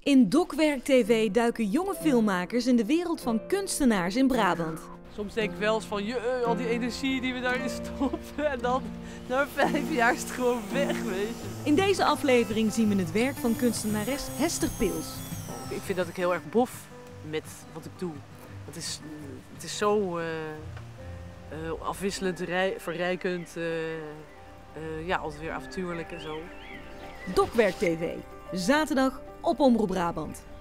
In Dokwerk TV duiken jonge filmmakers in de wereld van kunstenaars in Brabant. Soms denk ik wel eens van, al die energie die we daarin stoppen en dan na 5 jaar is het gewoon weg, weet je. In deze aflevering zien we het werk van kunstenares Hester Pils. Ik vind dat ik heel erg bof met wat ik doe. Het is zo afwisselend, verrijkend, altijd weer avontuurlijk en zo. Dokwerk TV, zaterdag op Omroep Brabant.